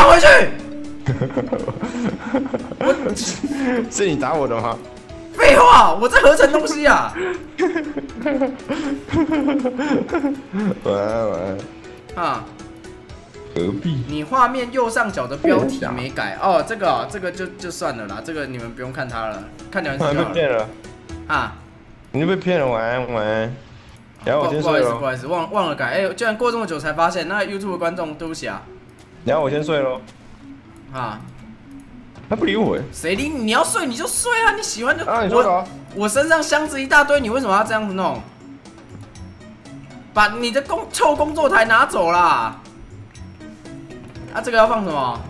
回去！ 是你打我的吗？ 废话，我在合成东西啊！ 晚安晚安。 啊， 何必？ 你画面右上角的标题没改哦，这个就算了啦，这个你们不用看它了，看聊天室就好了。 被骗了啊！ 你就被骗了，晚安晚安。然后我先睡喽。 不好意思，忘了改。哎，居然过这么久才发现，那 YouTube 的观众对不起啊。 然后我先睡喽。 啊。 他不理我哎。 谁理你？你要睡你就睡啊，你喜欢就。 啊，你说的。 我身上箱子一大堆，你为什么要这样子弄？把你的臭工作台拿走啦！啊，这个要放什么？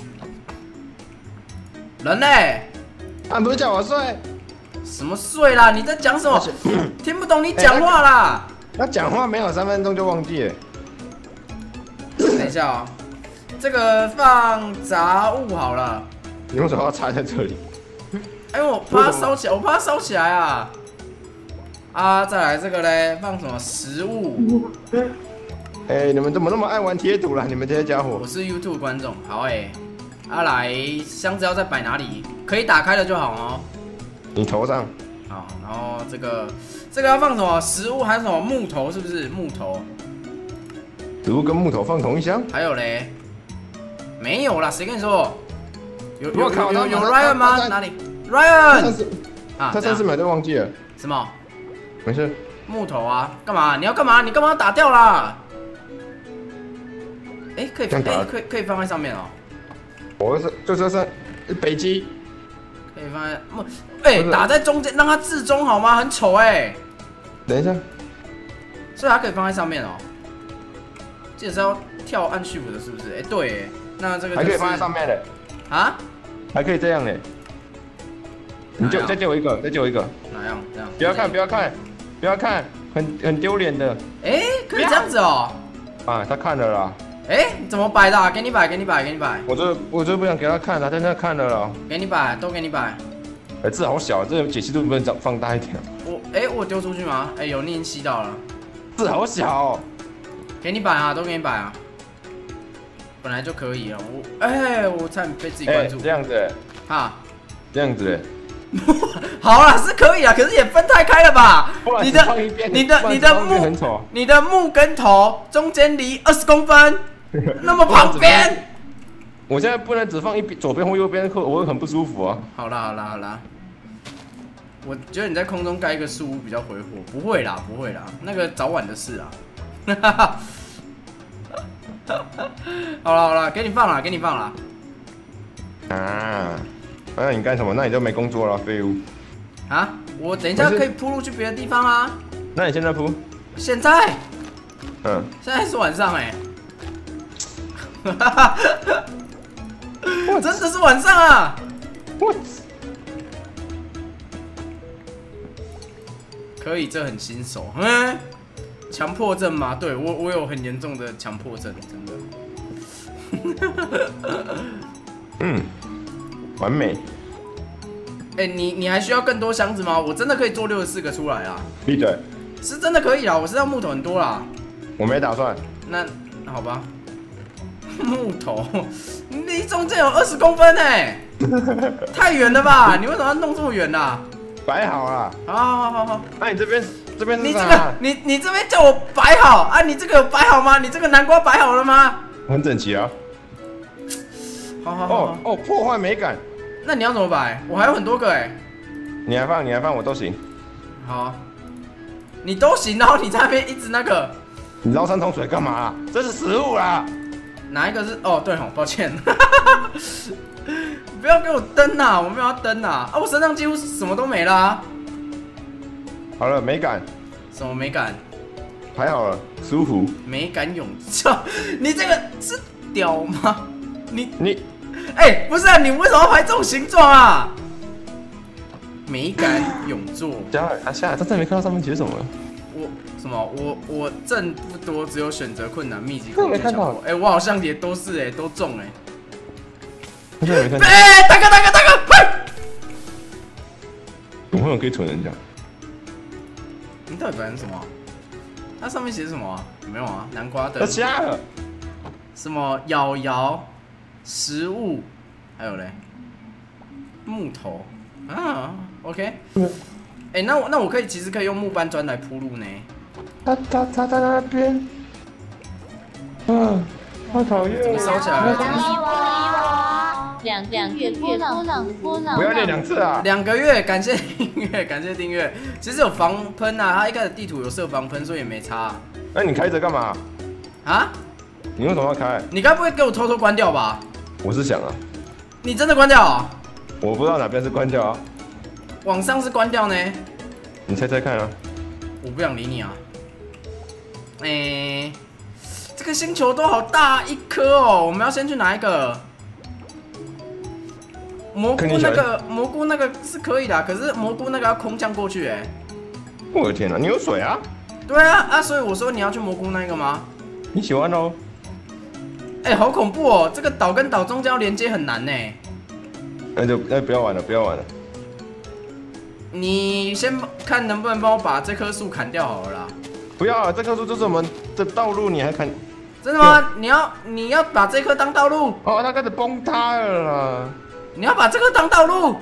人嘞？ 啊，不是叫我睡？ 什么睡啦？你在讲什么？听不懂你讲话啦！ 他讲话没有3分钟就忘记了。 等一下哦，这个放杂物好了。 你为什么要插在这里？ 哎，我怕它烧起来，我怕它烧起来啊！啊，再来这个嘞，放什么食物？ 哎，你们怎么那么爱玩贴图啦？你们这些家伙！ 我是 YouTube 观众，好哎。啊，来，箱子要再摆哪里？可以打开了就好哦。 你头上。 好，然后这个要放什么食物？还是什么木头？是不是木头？ 植物跟木头放同一箱？ 还有嘞？没有啦，谁跟你说？有 Ryan 吗？哪里 ？Ryan 啊，他30秒就忘记了。 什么？ 没事。 木头啊？干嘛？你要干嘛？你干嘛打掉啦？哎，可以放在上面哦。 我就是北极。 可以放在木，哎，打在中间，让它置中好吗？很丑哎。 等一下。 所以它可以放在上面哦。记得是要跳按Shift的，是不是？哎，对，那这个还可以放在上面的。啊？还可以这样嘞。你就再借我一个，再借我一个。 哪样？这样？ 不要看，不要看，不要看，很丢脸的。 哎，可以这样子哦。 啊，他看了啦。 哎，怎么摆的啊？给你摆，给你摆，给你摆。 我就不想给他看了，但他看了啦。 给你摆，都给你摆。 哎，字好小，这解析度不能放大一点。 我丢出去吗？哎，有，你已经吸到了。 字好小。 给你摆啊，都给你摆啊。本来就可以啊，我差点被自己关注。 这样子。哈。这样子。 好啦，是可以啊，可是也分太开了吧？你的木跟头中间离20公分，那么旁边。 我现在不能只放一边，左边或右边，我会很不舒服啊。 好啦，我觉得你在空中盖一个树屋比较回火，不会啦，那个早晚的事啊。好了，给你放了。 啊。那你干什么？那你就没工作了，废物。 啊！我等一下可以铺路去别的地方啊。 那你现在铺？ 现在？ 嗯。 现在是晚上哎。真的是晚上啊！可以，这很新手。强迫症嘛，对我有很严重的强迫症，真的。完美。 哎，你还需要更多箱子吗？我真的可以做64个出来啊！ 闭嘴。 是真的可以啦，我身上木头很多啦。 我没打算。 那好吧。木头，离中间有20公分哎，太远了吧？你为什么要弄这么远啦？ 摆好了。 好。 那你这边你这个你这边叫我摆好啊？你这个有摆好吗？你这个南瓜摆好了吗？ 很整齐啊。 好。 破坏美感。 那你要怎么摆？我还有很多个哎。 你来放，我都行。 好。你都行，然后你在那边一直那个。 你捞3桶水干嘛？这是食物啦。 哪一个是？哦，对哦，抱歉。不要给我灯啊！我没有要灯啊！我身上几乎什么都没啦。 好了，美感。 什么美感？ 排好了，舒服。 美感永照，你这个是屌吗？ 你， 哎，不是啊，你为什么要排这种形状啊？美感永作。 下来，他真没看到上面写什么。 我挣不多，只有选择困难，密集恐惧强迫。哎，我好像也都是哎，都中哎。哎，大哥，快！ 怎么会有可以捅人家？ 你到底摆成什么？它上面写什么啊？没有啊，南瓜灯。 他瞎了。 什么瑶？ 食物，还有嘞，木头啊 ，OK。哎、那我其实可以用木搬砖来铺路呢。 他在那边，好讨厌。 怎么烧起来了？ 两个月不能。 不要练2次啊 ！2个月，感谢订阅，感谢订阅。其实有防喷啊，它一开始地图有设防喷，所以也没差。 那你开着干嘛？ 啊？ 你为什么要开？ 你该不会给我偷偷关掉吧？ 我是想啊。 你真的关掉啊？ 我不知道哪边是关掉啊。 网上是关掉呢。 你猜猜看啊。 我不想理你啊。这个星球都好大一颗哦，我们要先去哪一个？蘑菇那个是可以的，可是蘑菇那个要空降过去我的天哪，你有水啊？ 对啊，所以我说你要去蘑菇那个吗？ 你喜欢哦。 好恐怖哦！这个岛跟岛中间要连接很难呢。 那不要玩了，不要玩了。 你先看能不能帮我把这棵树砍掉好了啦。 不要啊，这棵树就是我们的道路，你还砍？ 真的吗？你要把这棵当道路？ 哦，它开始崩塌了啦。 你要把这棵当道路？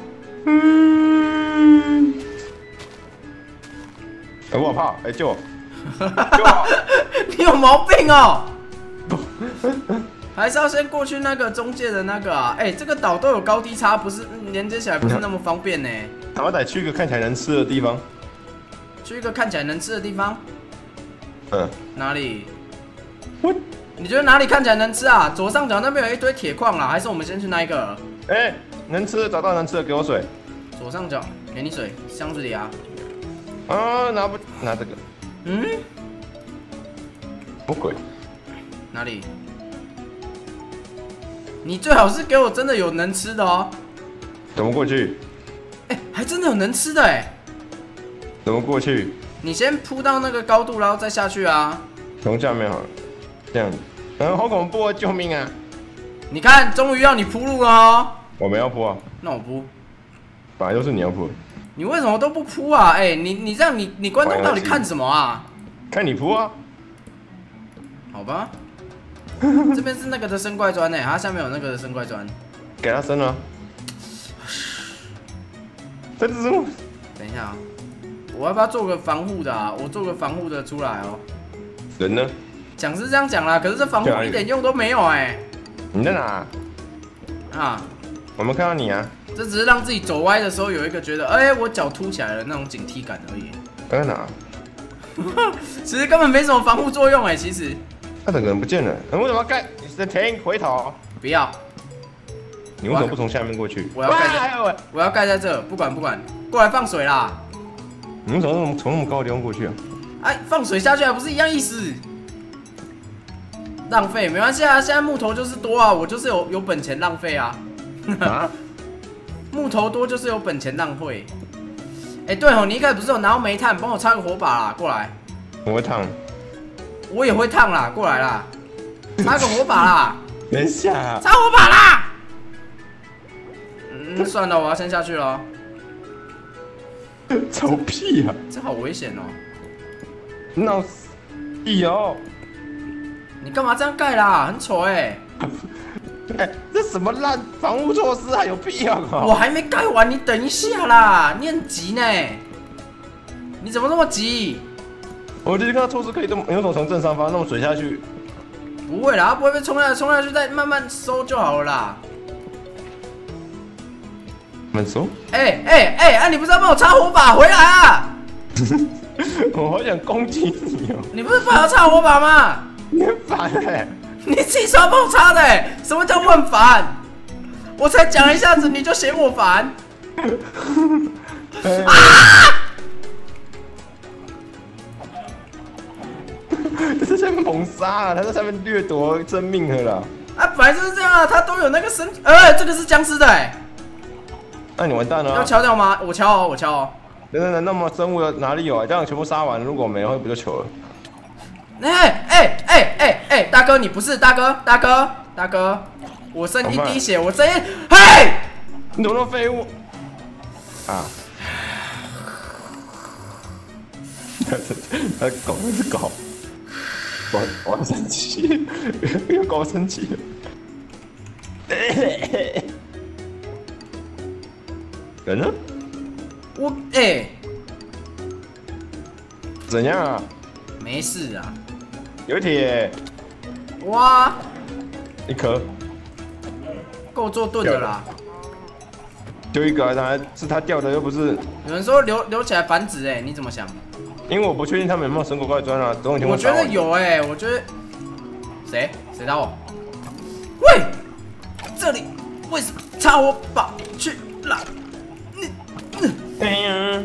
我好怕，救我！救我！ 你有毛病哦！还是要先过去那个中介的那个啊？这个岛都有高低差，不是连接起来不是那么方便呢。 好歹去一个看起来能吃的地方。 去一个看起来能吃的地方？哪里？你觉得哪里看起来能吃啊？左上角那边有一堆铁矿啦，还是我们先去那一个？ 能吃的找到能吃的，给我水。 左上角给你水，箱子里啊。 拿这个。什么鬼？ 哪里？你最好是给我真的有能吃的哦。 怎么过去？ 还真的有能吃的怎么过去？ 你先铺到那个高度，然后再下去啊。 从下面好了，这样子。好恐怖啊！救命啊！ 你看，终于要你铺路了哦。 我没要铺啊。 那我铺。 本来就是你要铺。 你为什么都不铺啊？你这样你观众到底看什么啊？ 看你铺啊。 好吧。这边是那个的生怪砖它下面有那个的生怪砖。 给他生了。这是什么？ 等一下啊，我要不要做个防护的啊？我做个防护的出来哦。 人呢？ 讲是这样讲啦，可是这防护一点用都没有你在哪？我没看到你啊。 这只是让自己走歪的时候有一个觉得，我脚凸起来了那种警惕感而已。 在哪？ 其实根本没什么防护作用其实。 他整个人不见了，为什么要盖？你停，回头。 不要。 你为什么不从下面过去？ 我要盖在这，不管，过来放水啦。 你为什么从那么高的地方过去啊？ 放水下去还不是一样意思？浪费没关系啊，现在木头就是多啊，我就是有本钱浪费啊。木头多就是有本钱浪费。对哦，你一开始不是有拿到煤炭，帮我插个火把啦，过来。 我会烫。 我也会烫啦，过来啦，插个火把啦。 等一下。 插火把啦。算了，我要先下去了。 臭屁啊！ 这好危险哦。 闹屁哦！ 你干嘛这样盖啦？很丑这什么烂防护措施啊？有必要吗？ 我还没盖完，你等一下啦！你很急呢。你怎么那么急？ 我就是看到措施可以有种从正上方弄水下去。 不会啦，它不会被冲下去，再慢慢收就好了啦。 慢收？ 你不是要帮我插火把回来啊？ 我好想攻击你哦！ 你不是帮我插火把吗？ 你很烦你自己说要帮我插的什么叫我很烦？我才讲一下子你就嫌我烦？ 他在下面猛杀他在下面掠夺生命了啦！ 本来就是这样他都有那个身体。这个是僵尸的那你完蛋了。 要敲掉吗？我敲哦。 等，那么生物哪里有啊？这样全部杀完，如果没有，不就糗了？ 大哥，你不是大哥，我剩一滴血，我剩一， 你怎么那么废物啊？他狗那是狗，我要生气，因为狗生气了。 人呢？ 我怎样啊？ 没事啊。 有铁， 哇， 一颗， 够做盾的啦。 就一个，当然是他掉的，又不是。 有人说留起来繁殖，你怎么想？ 因为我不确定他们有没有神鬼怪砖啊。等我听我觉得有我觉得谁打我？喂，这里为什么插我宝去了？ 哎呀，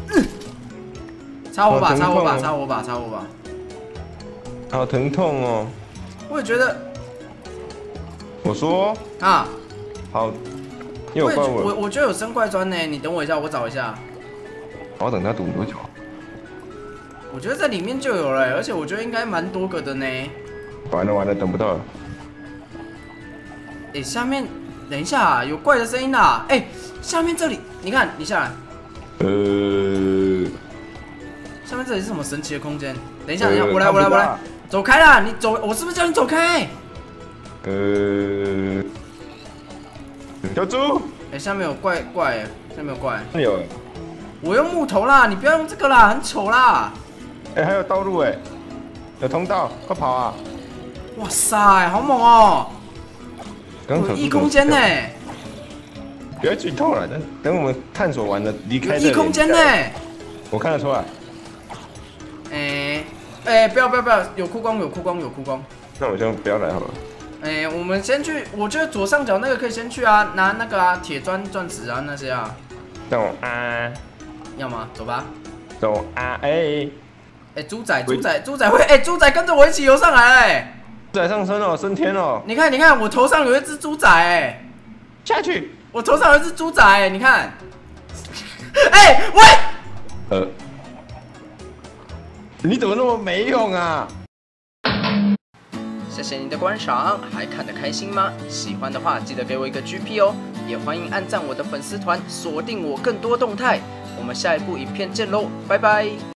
插我吧，插我吧，插我吧，插我吧！ 好疼痛哦！ 我也觉得。 我说啊， 好，又有怪物。 我觉得有生怪砖呢，你等我一下，我找一下。 我要等他堵多久？ 我觉得在里面就有了，而且我觉得应该蛮多个的呢。 完了，等不到了。 下面等一下，有怪的声音啦！下面这里，你看，你下来。下面这里是什么神奇的空间？等一下，我来，走开啦！你走，我是不是叫你走开？ 小猪。 下面有怪，下面有怪。 有。 我用木头啦，你不要用这个啦，很丑啦。 还有道路有通道，快跑啊！ 哇塞，好猛哦！有异空间呢。 不要剧透了，等我们探索完了离开这里。 异空间呢？ 我看得出来。 不要，有哭光。 那我就不要来好了。 我们先去，我觉得左上角那个可以先去啊，拿那个啊铁钻石啊那些啊。 走啊！ 要吗？走吧。 走啊！ 猪仔会，猪仔跟着我一起游上来猪仔上升了，升天了。 你看，我头上有一只猪仔下去。 我头上有一只猪仔你看。喂。 你怎么那么没用啊？ 谢谢你的观赏，还看得开心吗？喜欢的话记得给我一个 GP 哦，也欢迎按赞我的粉丝团，锁定我更多动态。我们下一部影片见喽，拜拜。